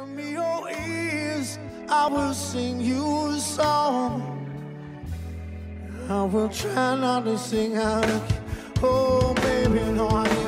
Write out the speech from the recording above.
Lend me your ears, I will sing you a song. I will try not to sing out of key. Oh, baby, no, I